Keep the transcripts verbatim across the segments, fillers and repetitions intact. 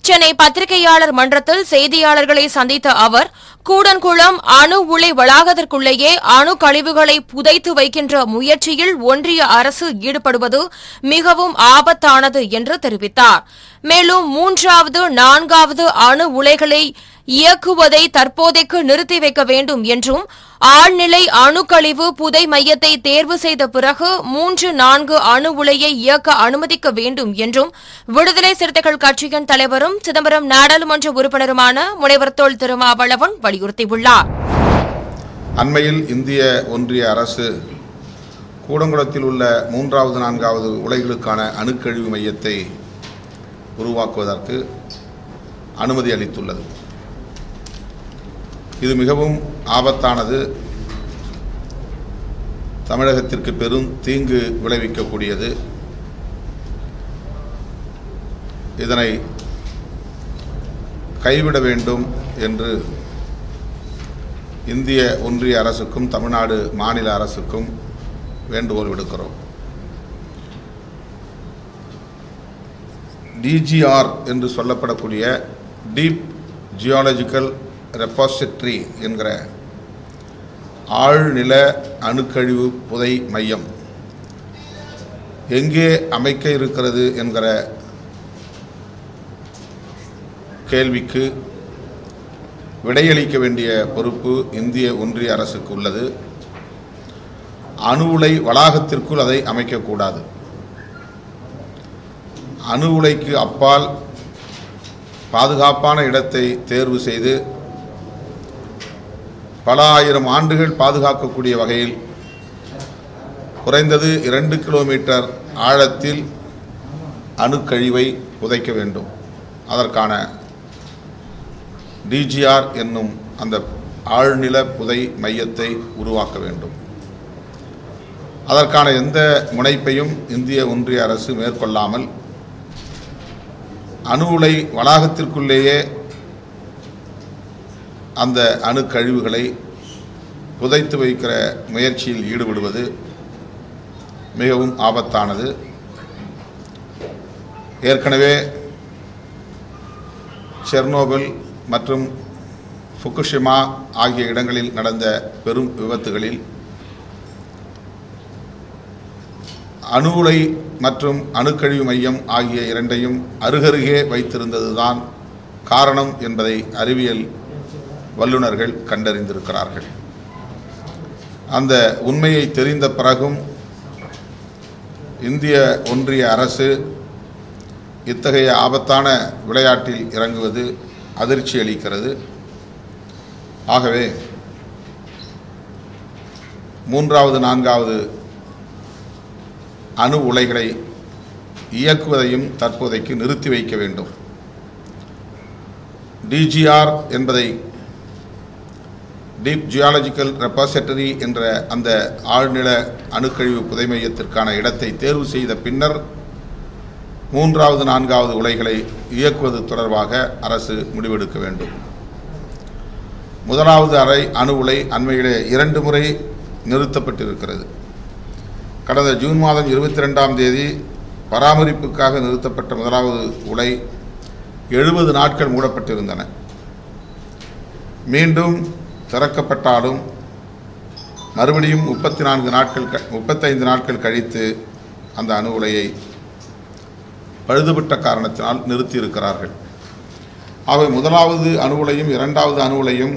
சென்னை பத்திரிகையாளர் மன்றத்தில் செய்தியாளர்களை சந்தித்த அவர், கூடன்குளம் அணு உலை வளாகத்திற்குள்ளேயே அணு கழிவுகளை புதைத்து வைக்கின்ற முயற்சியில் ஒன்றிய அரசு ஈடுபடுவது மிகவும் ஆபத்தானது என்று தெரிவித்தார். மேலும் மூன்றாவது நான்காவது அணு உலைகளை இயக்குவதை தற்போதைக்கு நிறுத்தி வைக்க வேண்டும் என்றும், ஆழ்நிலை அணுக்கழிவு புதை மையத்தை தேர்வு செய்த பிறகு மூன்று நான்கு அணு உலையை இயக்க அனுமதிக்க வேண்டும் என்றும் விடுதலை சிறுத்தைகள் கட்சியின் தலைவரும் சிதம்பரம் நாடாளுமன்ற உறுப்பினருமான முனைவர் தொல் திருமாவளவன் வலியுறுத்தியுள்ளார். அண்மையில் இந்திய ஒன்றிய அரசு கூடங்குளத்தில் உள்ள மூன்றாவது நான்காவது உலைகளுக்கான அணுக்கழிவு மையத்தை உருவாக்குவதற்கு அனுமதி அளித்துள்ளது. இது மிகவும் ஆபத்தானது, தமிழகத்திற்கு பெரும் தீங்கு விளைவிக்கக்கூடியது. இதனை கைவிட வேண்டும் என்று இந்திய ஒன்றிய அரசுக்கும் தமிழ்நாடு மாநில அரசுக்கும் வேண்டுகோள் விடுக்கிறோம். டிஜிஆர் என்று சொல்லப்படக்கூடிய டீப் ஜியாலஜிக்கல் ரெபாசிட்டரி என்கிற ஆழ்நில அணுக்கழிவு புதை மையம் எங்கே அமைக்க இருக்கிறது என்கிற கேள்விக்கு விடையளிக்க வேண்டிய பொறுப்பு இந்திய ஒன்றிய அரசுக்கு உள்ளது. அணு உலை வளாகத்திற்குள் அதை அமைக்கக்கூடாது. அணு உலைக்கு அப்பால் பாதுகாப்பான இடத்தை தேர்வு செய்து பல ஆயிரம் ஆண்டுகள் பாதுகாக்கக்கூடிய வகையில் குறைந்தது இரண்டு கிலோமீட்டர் ஆழத்தில் அணுக்கழிவை புதைக்க வேண்டும். அதற்கான டிஜிஆர் என்னும் அந்த ஆழ்நில புதை மையத்தை உருவாக்க வேண்டும். அதற்கான எந்த முனைப்பையும் இந்திய ஒன்றிய அரசு மேற்கொள்ளாமல் அணு உலை வளாகத்திற்குள்ளேயே அந்த அணுக்கழிவுகளை புதைத்து வைக்கிற முயற்சியில் ஈடுபடுவது மிகவும் ஆபத்தானது. ஏற்கனவே செர்னோபில் மற்றும் ஃபுகுஷிமா ஆகிய இடங்களில் நடந்த பெரும் விபத்துகளில் அணு உலை மற்றும் அணுக்கழிவு மையம் ஆகிய இரண்டையும் அருகருகே வைத்திருந்ததுதான் காரணம் என்பதை அறிவியல் வல்லுநர்கள் கண்டறிந்திருக்கிறார்கள். அந்த உண்மையை தெரிந்த பிறகும் இந்திய ஒன்றிய அரசு இத்தகைய ஆபத்தான விளையாட்டில் இறங்குவது அதிர்ச்சி அளிக்கிறது. ஆகவே மூன்றாவது நான்காவது அணு உலைகளை இயக்குவதையும் தற்போதைக்கு நிறுத்தி வைக்க வேண்டும். டிஜிஆர் என்பதை டீப் ஜியாலஜிக்கல் ரெபாசிட்டரி என்ற அந்த ஆழ்நில அணுக்கழிவு புதை மையத்திற்கான இடத்தை தேர்வு செய்த பின்னர் மூன்றாவது நான்காவது உலைகளை இயக்குவது தொடர்பாக அரசு முடிவெடுக்க வேண்டும். முதலாவது அறை அணு உலை அண்மையிலே இரண்டு முறை நிறுத்தப்பட்டிருக்கிறது. கடந்த ஜூன் மாதம் இருபத்தி ரெண்டாம் தேதி பராமரிப்புக்காக நிறுத்தப்பட்ட முதலாவது உலை எழுபது நாட்கள் மூடப்பட்டிருந்தன. மீண்டும் திறக்கப்பட்டாலும் மறுபடியும் முப்பத்தி நான்கு நாட்கள் முப்பத்தைந்து நாட்கள் கழித்து அந்த அணு உலையை பழுதுபட்ட காரணத்தினால் நிறுத்தியிருக்கிறார்கள். ஆகவே முதலாவது அணு உலையும் இரண்டாவது அணு உலையும்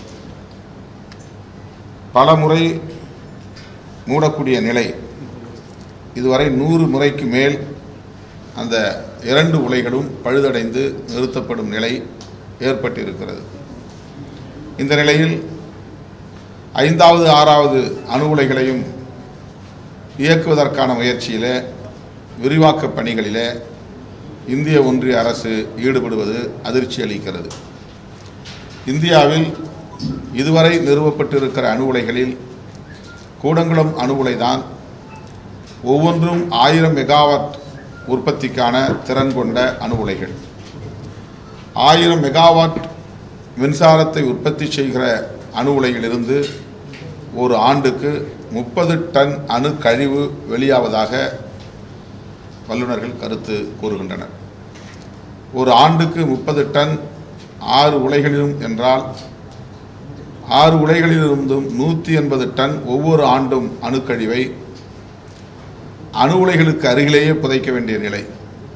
பல முறை மூடக்கூடிய நிலை, இதுவரை நூறு முறைக்கு மேல் அந்த இரண்டு உலைகளும் பழுதடைந்து நிறுத்தப்படும் நிலை ஏற்பட்டிருக்கிறது. இந்த நிலையில் ஐந்தாவது ஆறாவது அணு உலைகளையும் இயக்குவதற்கான முயற்சியில் விரிவாக்க பணிகளில் இந்திய ஒன்றிய அரசு ஈடுபடுவது அதிர்ச்சி அளிக்கிறது. இந்தியாவில் இதுவரை நிறுவப்பட்டிருக்கிற அணு உலைகளில் கூடங்குளம் அணு உலைதான் ஒவ்வொன்றும் ஆயிரம் மெகாவாட் உற்பத்திக்கான திறன் கொண்ட அணு உலைகள். ஆயிரம் மெகாவாட் மின்சாரத்தை உற்பத்தி செய்கிற அணு உலையிலிருந்து ஒரு ஆண்டுக்கு முப்பது டன் அணு கழிவு வெளியாவதாக வல்லுநர்கள் கருத்து கூறுகின்றனர். ஒரு ஆண்டுக்கு முப்பது டன் ஆறு உலைகளிலும் என்றால் ஆறு உலைகளிலிருந்தும் நூற்றி எண்பது டன் ஒவ்வொரு ஆண்டும் அணுக்கழிவை அணு உலைகளுக்கு அருகிலேயே புதைக்க வேண்டிய நிலை.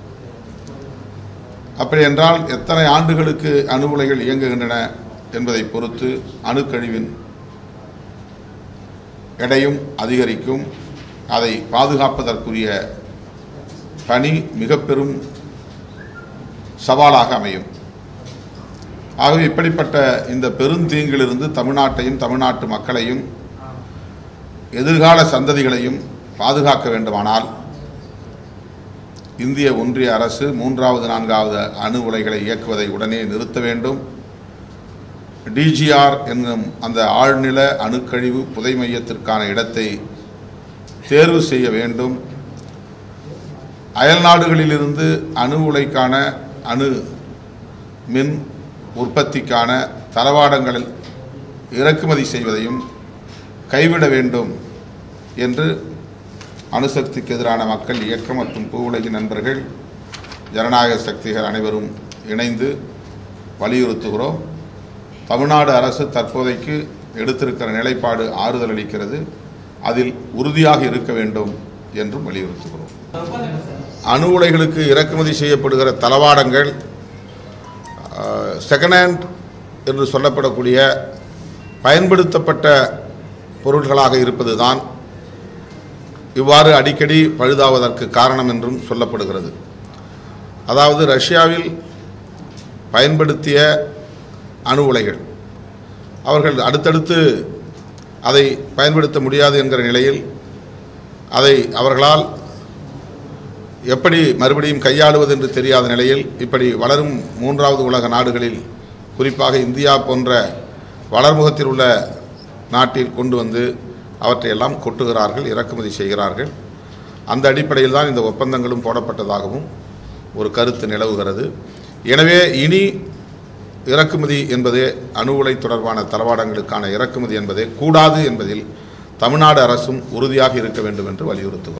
அப்படி என்றால் எத்தனை ஆண்டுகளுக்கு அணு உலைகள் இயங்குகின்றன என்பதை பொறுத்து அணுக்கழிவின் எடையும் அதிகரிக்கும். அதை பாதுகாப்பதற்குரிய பணி மிக பெரும் சவாலாக அமையும். ஆகவே இப்படிப்பட்ட இந்த பெருந்தீங்கிலிருந்து தமிழ்நாட்டையும் தமிழ்நாட்டு மக்களையும் எதிர்கால சந்ததிகளையும் பாதுகாக்க வேண்டுமானால் இந்திய ஒன்றிய அரசு மூன்றாவது நான்காவது அணு உலைகளை இயக்குவதை உடனே நிறுத்த வேண்டும். டிஜிஆர் என்னும் அந்த ஆழ்நில அணுக்கழிவு புதை மையத்திற்கான இடத்தை தேர்வு செய்ய வேண்டும். அயல் நாடுகளிலிருந்து அணு உலைக்கான அணு மின் உற்பத்திக்கான தளவாடங்களில் இறக்குமதி செய்வதையும் கைவிட வேண்டும் என்று அணுசக்திக்கு எதிரான மக்கள் இயக்கம் மற்றும் பூவுலகின் நண்பர்கள், ஜனநாயக சக்திகள் அனைவரும் இணைந்து வலியுறுத்துகிறோம். தமிழ்நாடு அரசு தற்போதைக்கு எடுத்திருக்கிற நிலைப்பாடு ஆறுதல் அளிக்கிறது. அதில் உறுதியாக இருக்க வேண்டும் என்றும் வலியுறுத்துகிறோம். அணு உலைகளுக்கு இறக்குமதி செய்யப்படுகிற தளவாடங்கள் செகண்ட் ஹேண்ட் என்று சொல்லப்படக்கூடிய பயன்படுத்தப்பட்ட பொருட்களாக இருப்பது தான் இவ்வாறு அடிக்கடி பழுதாவதற்கு காரணம் என்றும் சொல்லப்படுகிறது. அதாவது ரஷ்யாவில் பயன்படுத்திய அணு உலைகள் அவர்கள் அடுத்தடுத்து அதை பயன்படுத்த முடியாது என்கிற நிலையில் அதை அவர்களால் எப்படி மறுபடியும் கையாளுவது என்று தெரியாத நிலையில் இப்படி வளரும் மூன்றாவது உலக நாடுகளில், குறிப்பாக இந்தியா போன்ற வளர்முகத்தில் உள்ள நாட்டில் கொண்டு வந்து அவற்றையெல்லாம் கொட்டுகிறார்கள், இறக்குமதி செய்கிறார்கள். அந்த அடிப்படையில் தான் இந்த ஒப்பந்தங்களும் போடப்பட்டதாகவும் ஒரு கருத்து நிலவுகிறது. எனவே இனி இறக்குமதி என்பதே அணு உலை தொடர்பான தளவாடங்களுக்கான இறக்குமதி என்பதே கூடாது என்பதில் தமிழ்நாடு அரசும் உறுதியாக இருக்க வேண்டும் என்று வலியுறுத்துகிறோம்.